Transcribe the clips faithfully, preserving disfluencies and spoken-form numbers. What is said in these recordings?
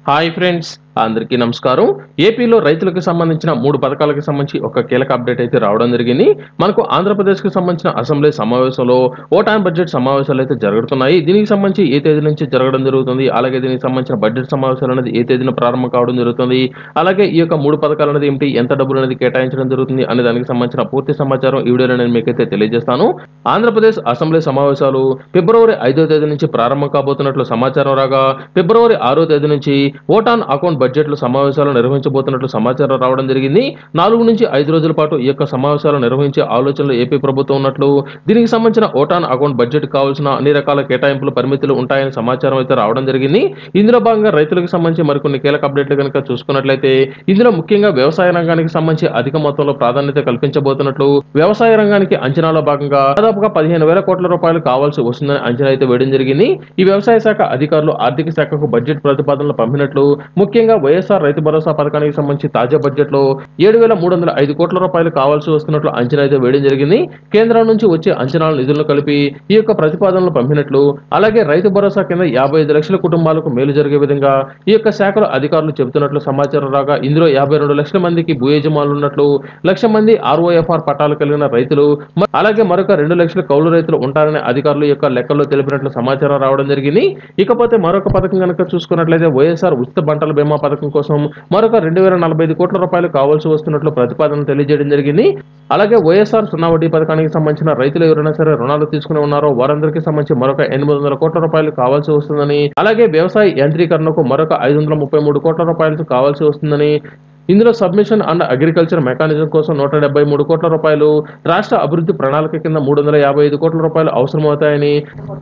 Hi friends, అందరికీ నమస్కారం. ఏపీలో రైతులకు సంబంధించిన మూడు పథకాలకు సంబంధించి ఒక కీలక అప్డేట్ అయితే రావడం జరిగింది. మనకు ఆంధ్రప్రదేశ్‌కి సంబంధించిన అసెంబ్లీ సమావేశంలో ఓటాన్ బడ్జెట్ సమావేశాలు అయితే జరుగుతున్నాయి. దీనికి సంబంధించి ఏ తేదీ నుంచి జరగడం జరుగుతుంది, అలాగే దీనికి సంబంధించిన బడ్జెట్ సమావేశాలు అనేది ఏ తేదీన ప్రారంభం కావడం జరుగుతుంది, అలాగే ఈ యొక్క మూడు పథకాలు అనేది ఏమిటి, ఎంత డబ్బులు అనేది కేటాయించడం జరుగుతుంది అనే దానికి సంబంధించిన పూర్తి సమాచారం ఈ వీడియోలో నేను మీకైతే తెలియజేస్తాను. ఆంధ్రప్రదేశ్ అసెంబ్లీ సమావేశాలు ఫిబ్రవరి ఐదో తేదీ నుంచి ప్రారంభం కాబోతున్నట్లు సమాచారం రాగా, ఫిబ్రవరి ఆరో తేదీ నుంచి ఓటాన్ అకౌంట్ బడ్జెట్లు సమావేశాలు నిర్వహించబోతున్నట్లు సమాచారం రావడం జరిగింది. నాలుగు నుంచి ఐదు రోజుల పాటు ఈ యొక్క సమావేశాలు నిర్వహించే ఆలోచనలు ఏపీ ప్రభుత్వం ఉన్నట్లు, దీనికి సంబంధించిన ఓటాన్ అకౌంట్ బడ్జెట్ కావాల్సిన అన్ని రకాల కేటాయింపులు పరిమితులు ఉంటాయని సమాచారం అయితే రావడం జరిగింది. ఇందులో భాగంగా రైతులకు సంబంధించి మరికొన్ని కీలక అప్డేట్లు కనుక చూసుకున్నట్లయితే, ఇందులో ముఖ్యంగా వ్యవసాయ రంగానికి సంబంధించి అధిక మొత్తంలో ప్రాధాన్యత కల్పించబోతున్నట్లు, వ్యవసాయ రంగానికి అంచనాలో భాగంగా దాదాపుగా పదిహేను వేల కోట్ల రూపాయలు కావాల్సి వస్తుందని అంచనా అయితే వేయడం జరిగింది. ఈ వ్యవసాయ శాఖ అధికారులు ఆర్థిక శాఖకు బడ్జెట్ ప్రతిపాదనలు పంపినట్లు, ముఖ్యంగా వైఎస్ఆర్ రైతు భరోసా పథకానికి సంబంధించి తాజా బడ్జెట్ లో ఏడు వేల మూడు వందల ఐదు కోట్ల రూపాయలు కావాల్సి వస్తున్నట్లు అంచనా అయితే వేయడం జరిగింది. కేంద్రం నుంచి వచ్చే అంచనాల నిధులను కలిపి ఈ యొక్క ప్రతిపాదనలు పంపినట్లు, అలాగే రైతు భరోసా కింద యాభై ఐదు లక్షల కుటుంబాలకు మేలు జరిగే విధంగా ఈ యొక్క శాఖల అధికారులు చెబుతున్నట్లు సమాచారం రాగా, ఇందులో యాభై రెండు లక్షల మందికి భూ యజమానులు ఉన్నట్లు, లక్ష మంది ఆర్ఓఎఫ్ఆర్ పట్టాలు కలిగిన రైతులు, అలాగే మరొక రెండు లక్షల కౌలు రైతులు ఉంటారని అధికారులు యొక్క లెక్కల్లో తెలిపినట్లు సమాచారం రావడం జరిగింది. ఇకపోతే మరొక పథకం కనుక చూసుకున్నట్లయితే, వైఎస్ఆర్ ఉచిత పంటల బీమా పథకం కోసం మరొక రెండు వేల నలభై ఐదు కోట్ల రూపాయలు కావాల్సి వస్తున్నట్లు ప్రతిపాదన తెలియజేయడం జరిగింది. అలాగే వైఎస్ఆర్ సున్నా వడ్డీ పథకానికి సంబంధించిన రైతులు ఎవరైనా సరే రుణాలు తీసుకుని ఉన్నారో వారందరికీ సంబంధించి మరొక ఎనిమిది వందల కోట్ల రూపాయలు కావాల్సి వస్తుందని, అలాగే వ్యవసాయ యాంత్రీకరణకు మరొక ఐదు వందల ముప్పై మూడు కోట్ల రూపాయలు కావాల్సి వస్తుందని, ఇందులో సబ్మిషన్ అండ్ అగ్రికల్చర్ మెకానిజం కోసం నూట డెబ్బై మూడు కోట్ల రూపాయలు, రాష్ట్ర అభివృద్ధి ప్రణాళిక కింద మూడు వందల యాభై ఐదు కోట్ల రూపాయలు అవసరమవుతాయని,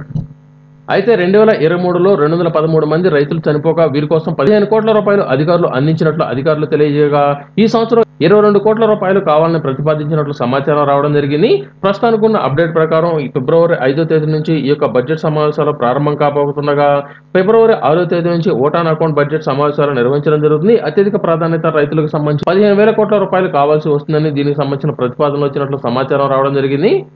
అయితే రెండు వేల ఇరవై మూడులో రెండు వందల పదమూడు మంది రైతులు చనిపోగా వీరి కోసం పదిహేను కోట్ల రూపాయలు అధికారులు అందించినట్లు అధికారులు తెలియజేయగా, ఈ సంవత్సరం ఇరవై రెండు కోట్ల రూపాయలు కావాలని ప్రతిపాదించినట్లు సమాచారం రావడం జరిగింది. ప్రస్తుతానికి ఉన్న అప్డేట్ ప్రకారం ఈ ఫిబ్రవరి ఐదో తేదీ నుంచి ఈ యొక్క బడ్జెట్ సమావేశాలు ప్రారంభం కాబోతుండగా, ఫిబ్రవరి ఆరో తేదీ నుంచి ఓటాన్ అకౌంట్ బడ్జెట్ సమావేశాలు నిర్వహించడం జరుగుతుంది. అత్యధిక ప్రాధాన్యత రైతులకు సంబంధించి పదిహేను వేల కోట్ల రూపాయలు కావాల్సి వస్తుందని, దీనికి సంబంధించిన ప్రతిపాదనలు వచ్చినట్లు సమాచారం రావడం జరిగింది.